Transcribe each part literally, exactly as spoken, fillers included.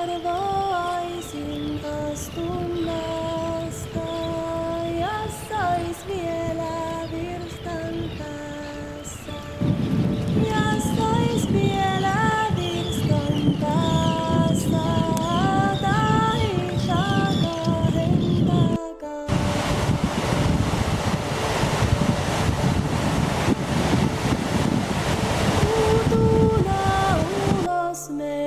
arvaisin astunnasta ja sais vielä virstan päässä. Ja sais vielä virstan päässä. Tai kahden takaa. Uutuna ulos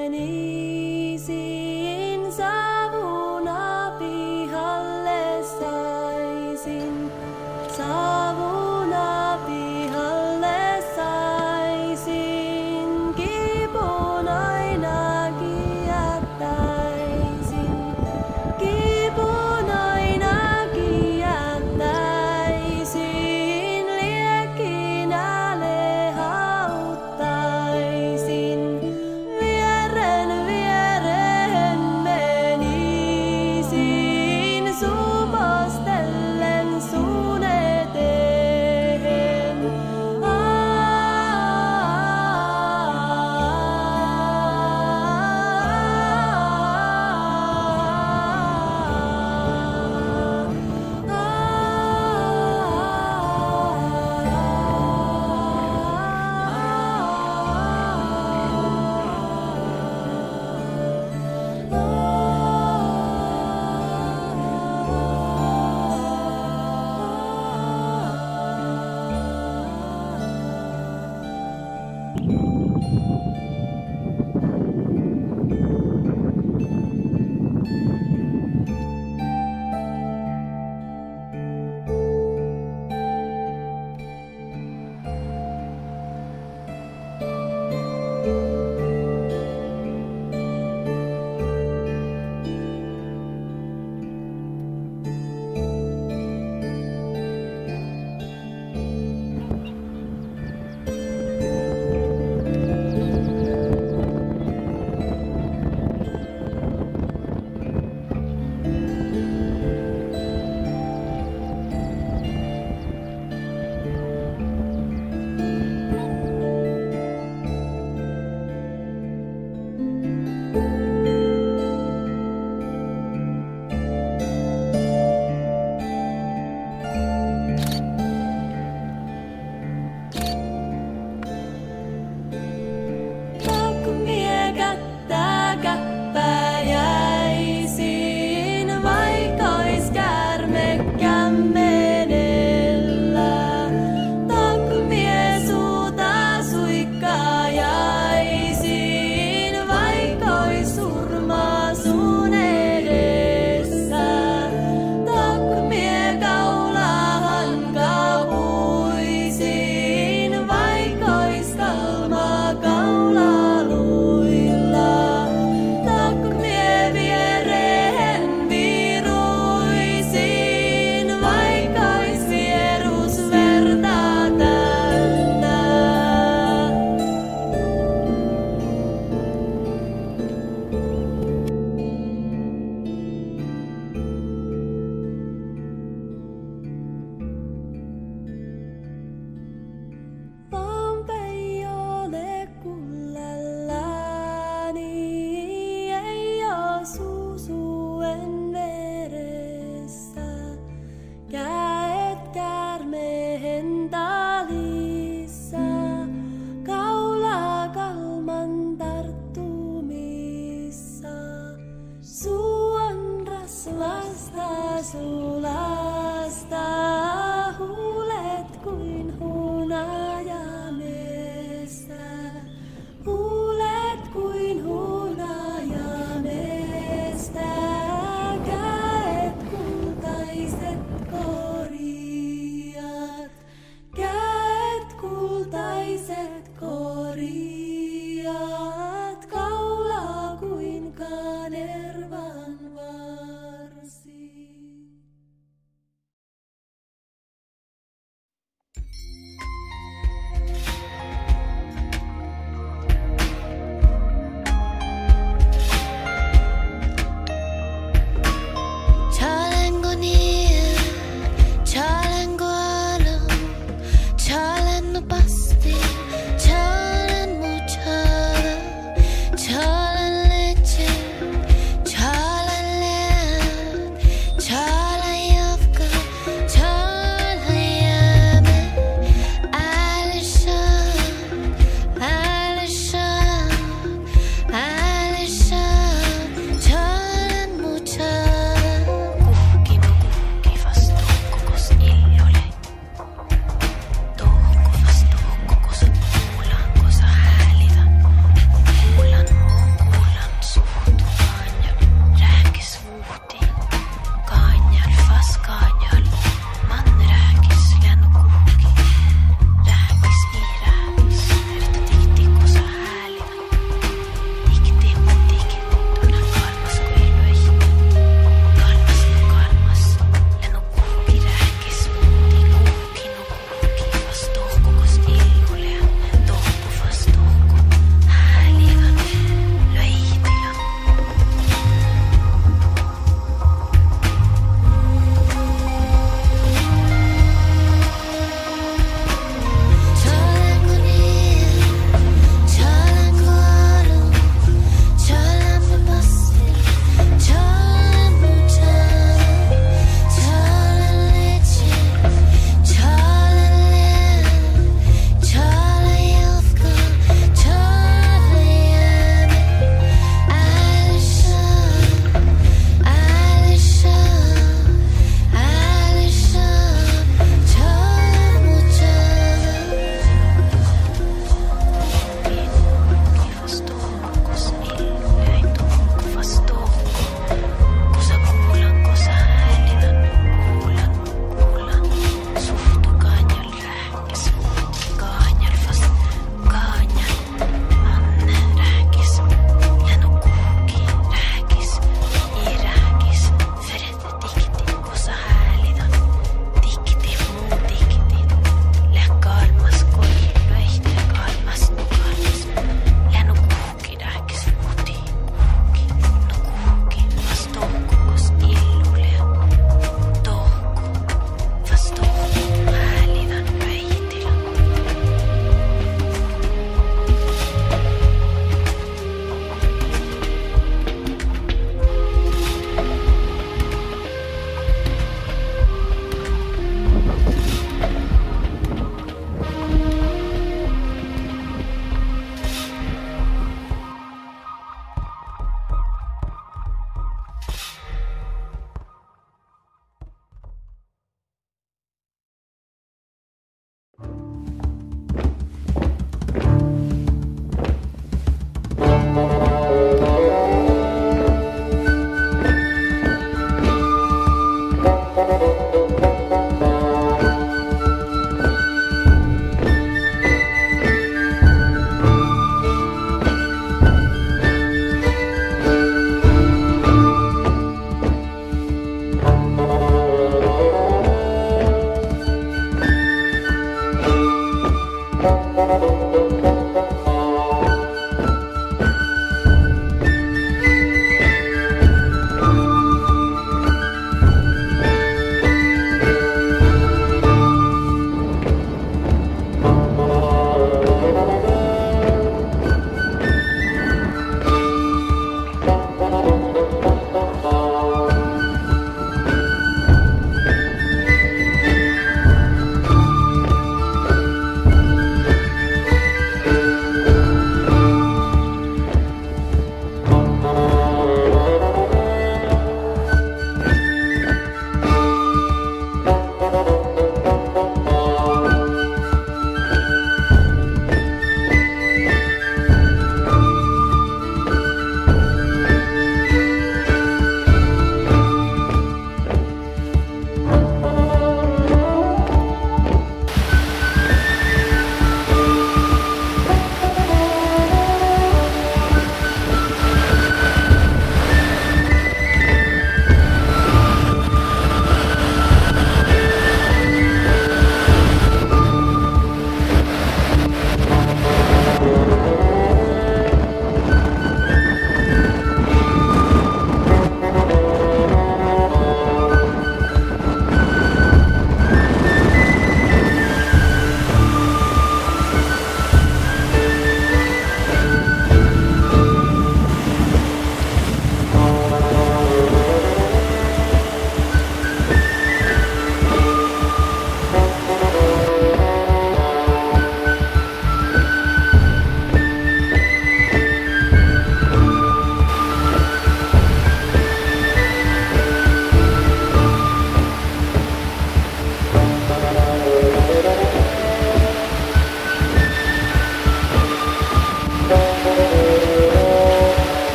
menisin, savuna pihalle saisin. Savuna pihalle saisin, kipun ainakin jättäisin. Kipun ainakin jättäisin, liekkinälle hauttaisin. Vieren viereen menisin, supostellen sun eteen.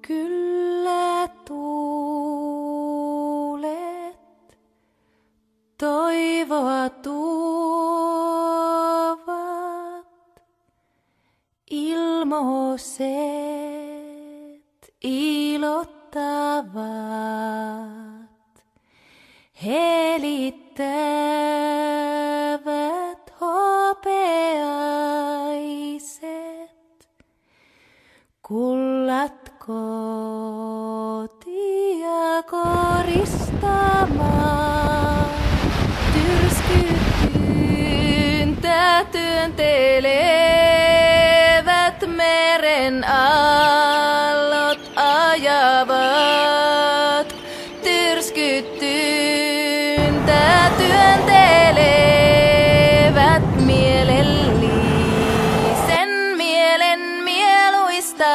Kyllä tuulet toivoa tuovat, ilmoiset ilottavat, helittävät hopeaiset, kullat kotia koristamaan, tyrskyttyyntä työntelevät meren aallot ajavat, tyrskyttyyntä työntelevät mielellisen mielen mieluista.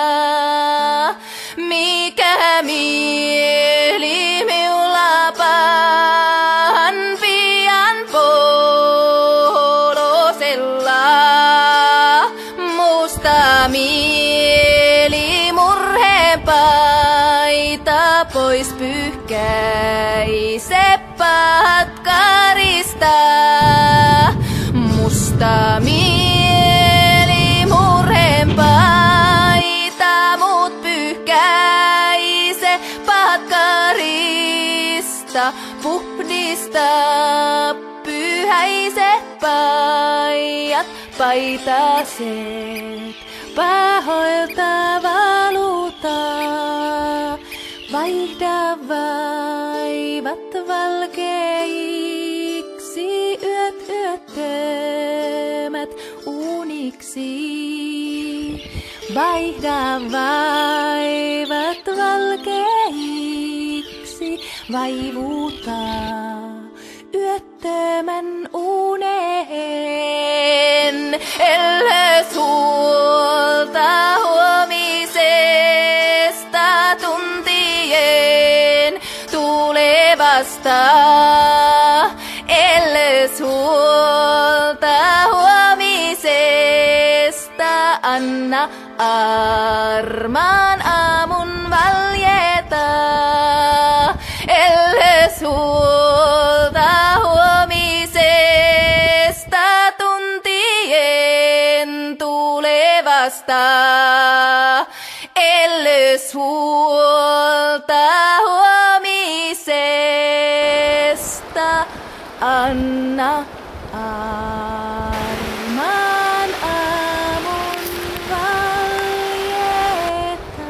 Mikä mieli minulla pahan pian polosella, musta mieli murheen paita pois pyyhkäise pahat karista, musta mieli murheen paita muut pyyhkäise pahat karista, puhdista pyhäiset paidat, paitaset pahoilta valuta, vaihda vaivat valkeiksi, yöt yöttömät uniksi. Vaihda vaivat valkeiksi, vaivuta yöttömän uneen. Ellei sulta huomisesta tuntien tulevasta, ellei sulta huomisesta anna armaan aamun valjeta, ellei sulta huomisesta tuntien tulevasta, ellei sulta huomisesta anna armaan aamun valjeta.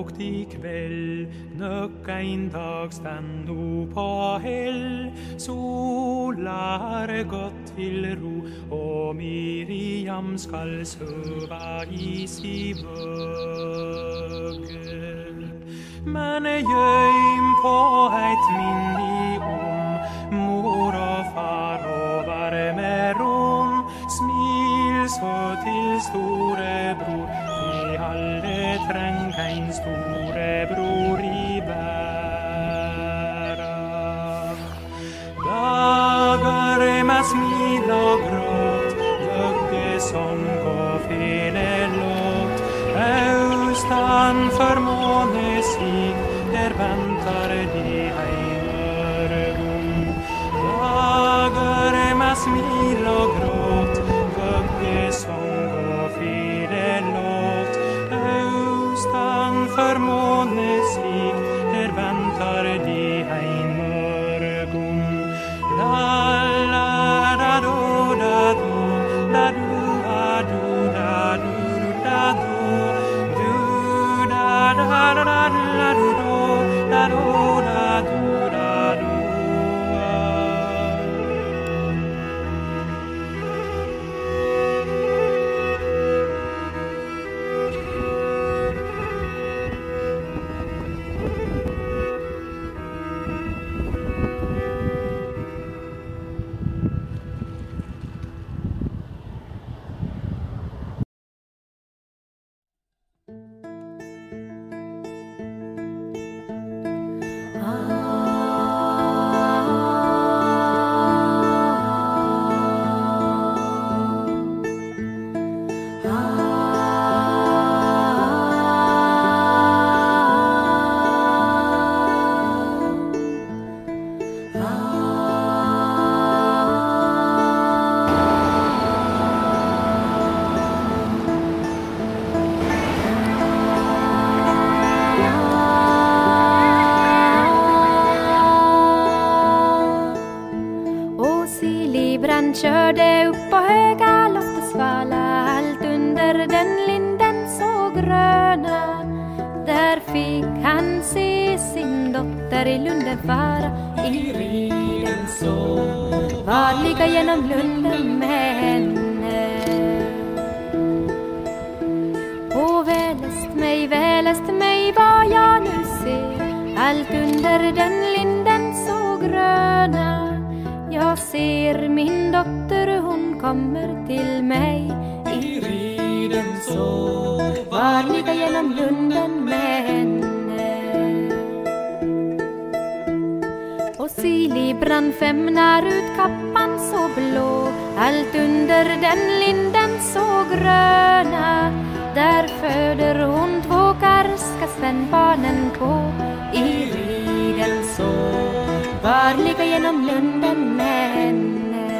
lågt ikväll, nöcka in dagstand o på hell. Solar gått till ro, och Miriam skall söva i si vögge. Men göm på ett minne om mor och far och varme rom. Smil så till storebror, i alle tränga en storebror i bära. Dagar med smil och gråt, vöggesång och felelåt. Östan för månesik, där väntar de ein örebom. Dagar med smil och gråt, vöggesång och felelåt. Östan för månesik, där väntar de ein örebom. La la da do da do, da do da do da do da do. Körde upp på höga loftesvala, allt under den linden så gröna. Där fick han se sin dotter i lunden fara, i riden så var ligga genom lunden med henne. Och välest mig, välest mig vad jag nu ser, allt under den linden så gröna. Jag ser min dotter, hon kommer till mig, i riden så var ligga genom lunden med henne. Och Sili brann femnar ut kappan så blå, allt under den linden så gröna. Där föder hon två karska spännbarnen på, i riden så var ligga genom lunden med henne.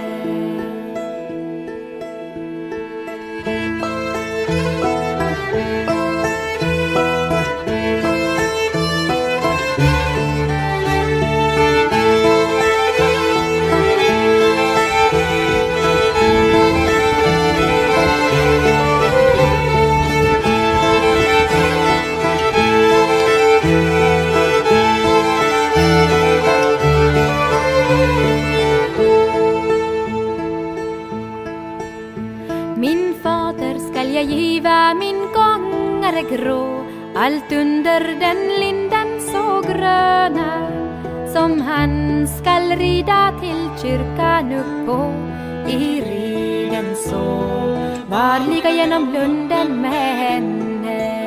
Giva min gångare grå, allt under den linden så gröna. Som han skall rida till kyrkan upp på, i riden så var ligga genom lunden med henne.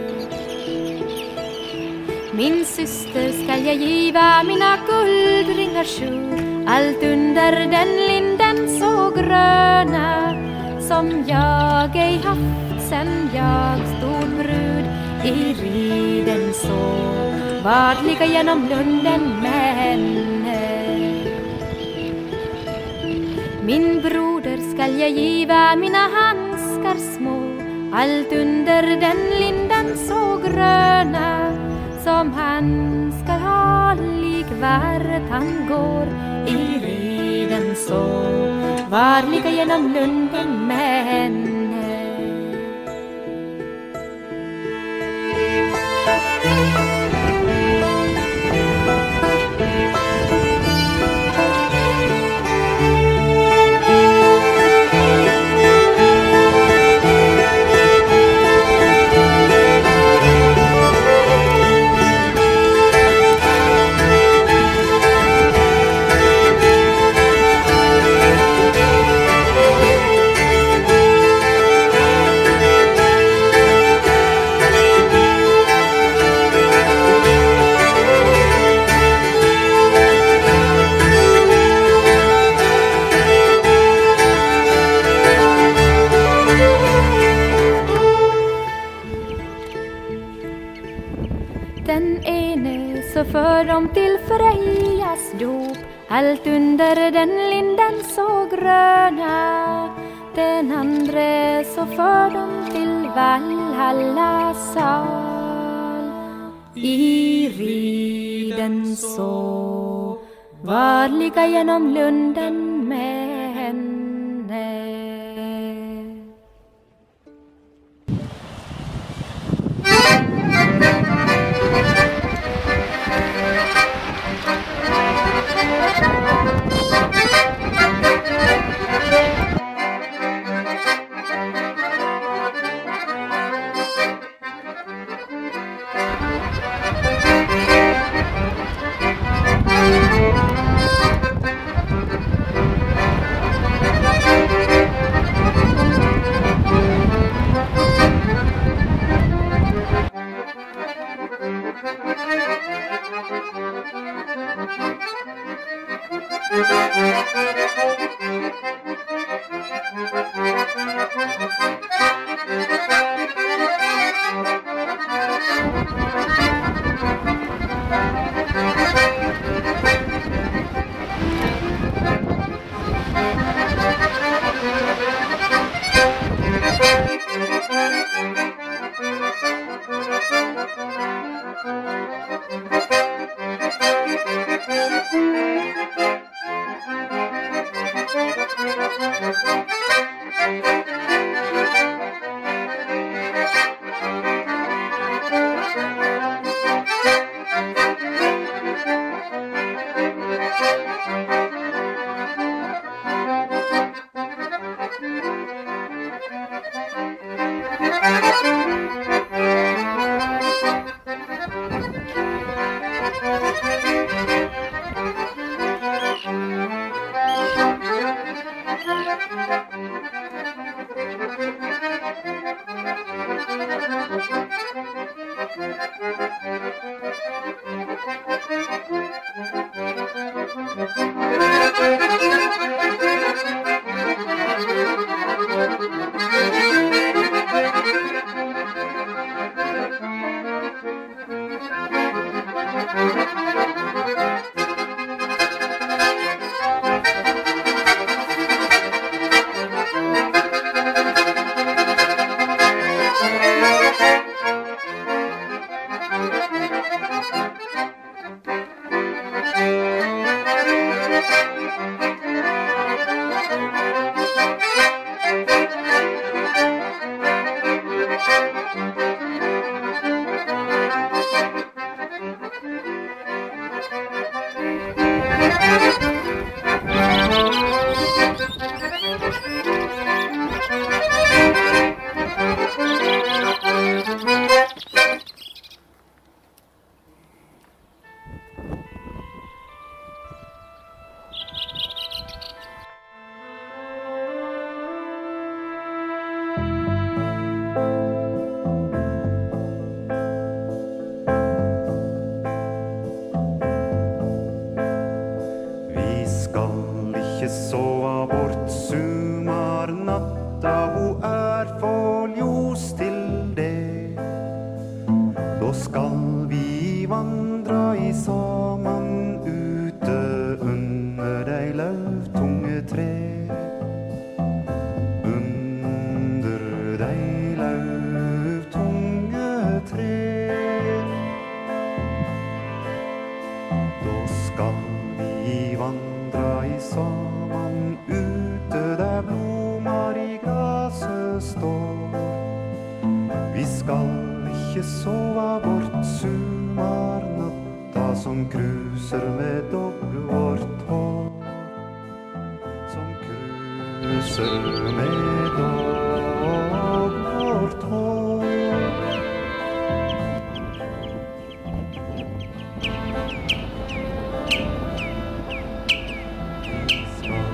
Min syster skall jag giva mina guldringar sju, allt under den linden så gröna. Som jag ej haft sen jag stod brud, i riden så var ligga genom lunden med henne. Min broder skall jag giva mina handskar små, allt under den linden så gröna. Som han skall ha likvärd han går, i riden så var ligga genom lunden med henne. allt under den linden så grøna. Den andre så för de til Valhalla sal. I riden så varliga genom lunden med henne.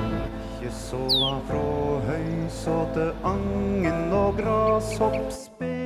Sova fra høysåte, angen og grashopp spel.